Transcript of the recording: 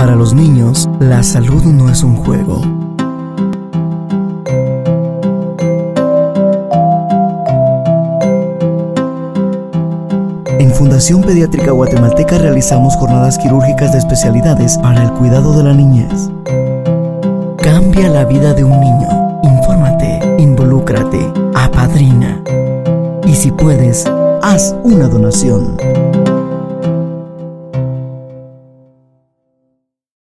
Para los niños, la salud no es un juego. En Fundación Pediátrica Guatemalteca realizamos jornadas quirúrgicas de especialidades para el cuidado de la niñez. Cambia la vida de un niño. Infórmate, involúcrate, apadrina. Y si puedes, haz una donación.